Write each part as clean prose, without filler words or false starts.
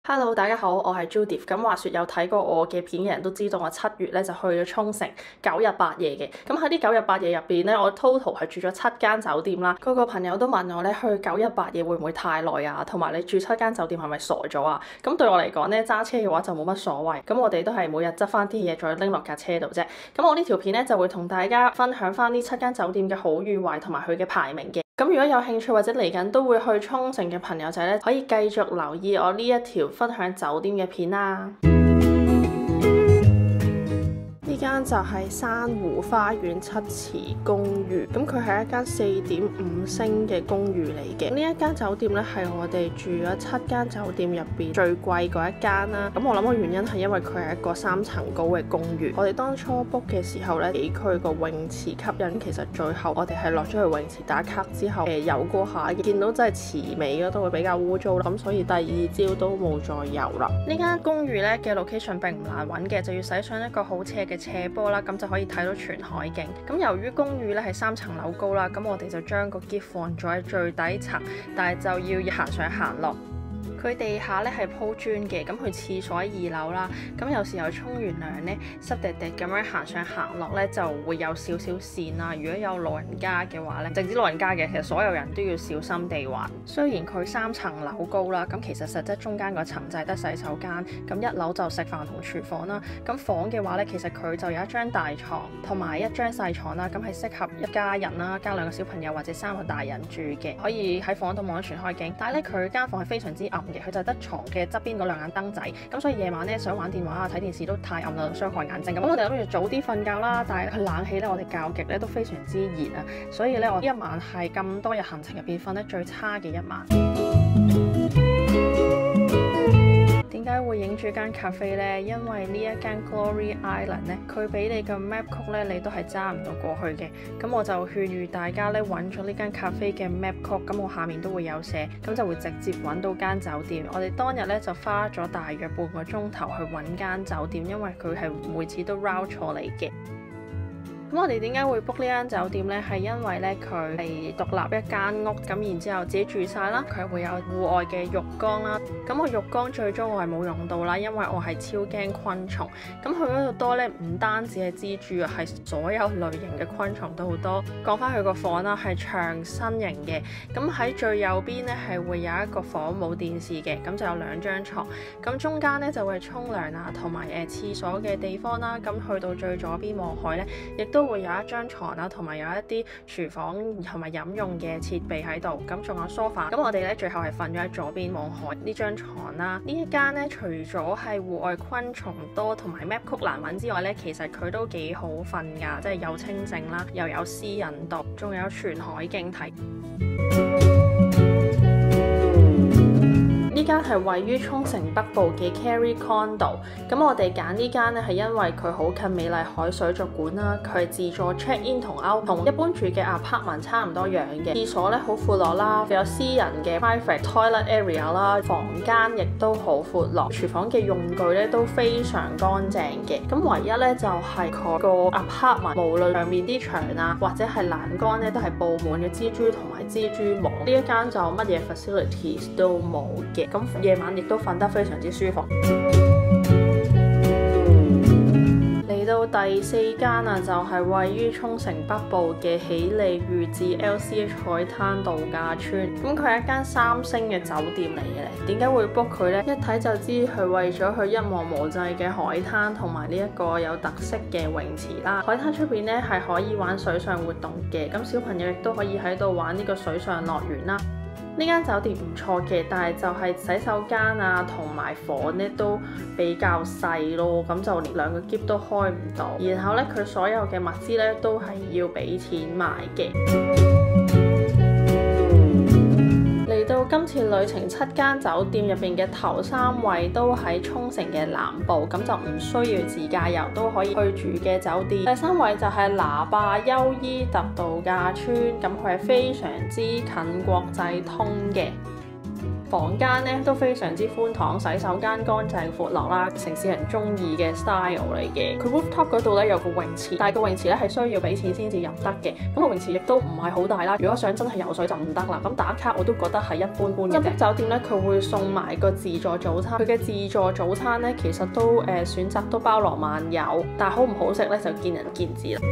Hello，大家好，我係 Judith。咁話說有睇過我嘅片嘅人都知道，我7月咧就去咗沖繩9日8夜嘅。咁喺啲9日8夜入邊咧，我 total 係住咗7間酒店啦。個朋友都問我咧，去9日8夜會唔會太耐啊？同埋你住7間酒店係咪傻咗啊？咁對我嚟講咧，揸車嘅話就冇乜所謂。咁我哋都係每日執翻啲嘢再拎落架車度啫。咁我呢條片咧就會同大家分享翻呢7間酒店嘅好與壞同埋佢嘅排名嘅。咁如果有興趣或者嚟緊都會去沖繩嘅朋友仔咧，可以繼續留意我呢一條分享酒店嘅片啦。呢間就係珊瑚花園七池公寓，咁佢係一間4.5星嘅公寓嚟嘅。呢一間酒店咧係我哋住咗7間酒店入邊最貴嗰一間啦。咁我諗個原因係因為佢係一個3層高嘅公寓。我哋當初 book 嘅時候咧，俾佢個泳池吸引，其實最後我哋係落咗去泳池打卡之後，游過下，見到真係池尾嗰度會比較污糟啦，咁所以第2朝都冇再游啦。呢間公寓咧嘅 location 並唔難揾嘅，就要駛上一個好斜嘅斜坡啦，咁就可以睇到全海景。咁由於公寓咧係3層樓高啦，咁我哋就將個篋放咗喺最底層，但係就要行上行落。佢地下咧係鋪磚嘅，咁佢廁所喺2樓啦。咁有時候沖完涼咧，濕滴滴咁樣行上行落咧，就會有少少跣啦。如果有老人家嘅話咧，淨止老人家嘅，其實所有人都要小心地滑。雖然佢3層樓高啦，咁其實實質中間嗰層就係得洗手間，咁1樓就食飯同廚房啦。咁房嘅話咧，其實佢就有一張大床同埋一張細床啦，咁係適合一家人啦，加2個小朋友或者3個大人住嘅，可以喺房度望到全海景。但係咧，佢間房係非常之暗。佢就得床嘅側邊嗰2盞燈仔，咁所以夜晚咧想玩電話啊、睇電視都太暗啦，傷害眼睛。咁我哋諗住早啲瞓覺啦，但係佢冷氣咧，我哋較極咧都非常之熱啊，所以咧我呢一晚係咁多日行程入邊瞓得最差嘅一晚。點解會影住間 cafe 呢？因為呢一間 Glory Island 咧，佢俾你嘅 map 曲咧，你都係揸唔到過去嘅。咁我就勸喻大家咧，揾咗呢間 cafe 嘅 map 曲，咁我下面都會有寫，咁就會直接揾到間酒店。我哋當日咧就花咗大約半個鐘頭去揾間酒店，因為佢係每次都 route 錯你嘅。咁我哋點解會 book 呢間酒店呢？係因為咧佢係獨立一間屋，咁然之後自己住晒啦。佢會有戶外嘅浴缸啦。咁我浴缸最終我係冇用到啦，因為我係超驚昆蟲。咁佢嗰度多咧，唔單止係蜘蛛啊，係所有類型嘅昆蟲都好多。講翻佢個房啦，係長身型嘅。咁喺最右邊咧係會有一個房冇電視嘅，咁就有2張床。咁中間咧就會沖涼啊，同埋廁所嘅地方啦。咁去到最左邊望海咧，亦都會有一張床啦，同埋有一啲廚房同埋飲用嘅設備喺度，咁仲有 sofa。咁我哋咧最後係瞓咗喺左邊望海呢張床啦。呢一間咧除咗係戶外昆蟲多同埋 map 曲難揾之外咧，其實佢都幾好瞓㗎，即係又清靜啦，又有私隱度，仲有全海景睇。呢間係位於沖繩北部嘅 Carry Condo， 咁我哋揀呢間咧係因為佢好近美麗海水族館啦，佢係自助 check in 同 out， 同一般住嘅 apartment 差唔多樣嘅。廁所咧好闊落啦，有私人嘅 private toilet area 啦，房間亦都好闊落，廚房嘅用具咧都非常乾淨嘅。咁唯一咧就係佢個 apartment 無論上面啲牆啊或者係欄杆咧都係佈滿咗蜘蛛同埋蜘蛛網。呢一間就乜嘢 facilities 都冇嘅。咁夜晚亦都瞓得非常之舒服。嚟到第4間啊，就係位於沖繩北部嘅喜利裕治 LCH 海灘度假村。咁佢係一間3星嘅酒店嚟嘅。點解會 book 佢呢？一睇就知佢為咗去一望無際嘅海灘同埋呢一個有特色嘅泳池啦。海灘出邊咧係可以玩水上活動嘅，咁小朋友亦都可以喺度玩呢個水上樂園啦。呢間酒店唔錯嘅，但係就係洗手間啊同埋房咧都比較細咯，咁就連2個篋都開唔到。然後咧佢所有嘅物資咧都係要俾錢買嘅。嚟到今次旅程7間酒店入邊嘅頭3位都喺沖繩嘅南部，咁就唔需要自駕遊都可以去住嘅酒店。第3位就係那霸優伊特度假村，咁佢係非常之近國際通嘅。 房間咧都非常之寬敞，洗手間乾淨闊落啦，城市人中意嘅 style 嚟嘅。佢 rooftop 嗰度咧有個泳池，但係個泳池咧係需要俾錢先至入得嘅。咁個泳池亦都唔係好大啦，如果想真係游水就唔得啦。咁打卡我都覺得係一般般嘅。新酒店咧佢會送埋個自助早餐，佢嘅自助早餐咧其實都選擇都包羅萬有，但係好唔好食咧就見仁見智啦。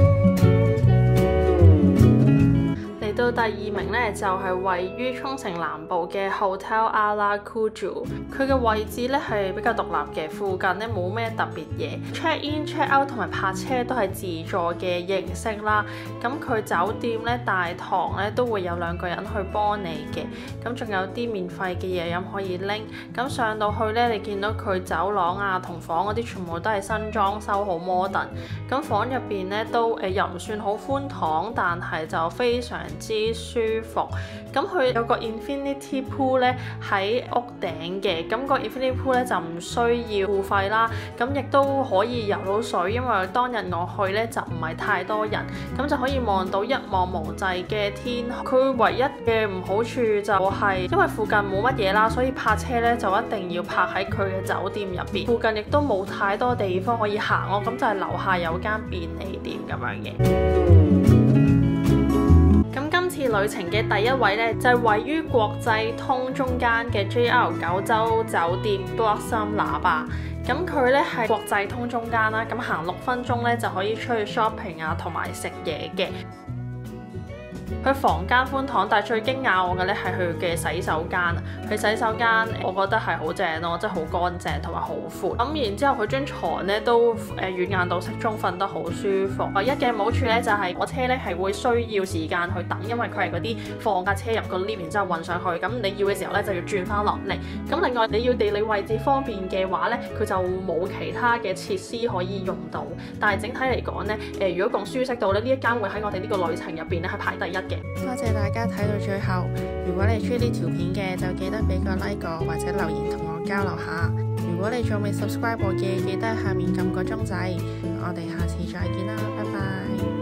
到第二名咧就係位於沖繩南部嘅 Hotel Alakuju， 佢嘅位置咧係比較獨立嘅，附近咧冇咩特別嘢 ，check in check out 同埋泊車都係自助嘅形式啦。咁佢酒店咧大堂咧都會有2個人去幫你嘅，咁仲有啲免費嘅嘢飲可以拎。咁上到去咧，你見到佢走廊啊同房嗰啲全部都係新裝修，好 modern。咁房入邊咧都又唔算好寬敞，但係就非常之舒服。咁佢有個 Infinity Pool 咧喺屋頂嘅，咁個 Infinity Pool 咧就唔需要付費啦。咁亦都可以游到水，因為當日我去咧就唔係太多人，咁就可以望到一望無際嘅天。佢唯一嘅唔好處就係因為附近冇乜嘢啦，所以泊車咧就一定要泊喺佢嘅酒店入邊。附近亦都冇太多地方可以行咯，咁就係樓下有間便利店咁樣嘅。今次旅程嘅第一位咧，就係位於國際通中間嘅 JR 九州酒店 Blossom 喇叭。咁佢咧係國際通中間啦，咁行6分鐘咧就可以出去 shopping 啊，同埋食嘢嘅。佢房間寬敞，但係最驚訝我嘅咧係佢嘅洗手間啊！佢洗手間我覺得係好正咯，即係好乾淨同埋好闊。咁然之後佢張床咧都軟硬度適中，瞓得好舒服。唯一嘅唔好處咧就係火車咧係會需要時間去等，因為佢係嗰啲放架車入個 lift，然之後運上去。咁你要嘅時候咧就要轉翻落嚟。咁另外你要地理位置方便嘅話咧，佢就冇其他嘅設施可以用到。但係整體嚟講咧，如果講舒適度咧，呢一間會喺我哋呢個旅程入邊咧係排第1。 多謝大家睇到最後，如果你中意呢條片嘅，就記得俾個 like 我，或者留言同我交流下。如果你仲未 subscribe 我嘅，記得下面撳個鐘仔。我哋下次再見啦，拜拜。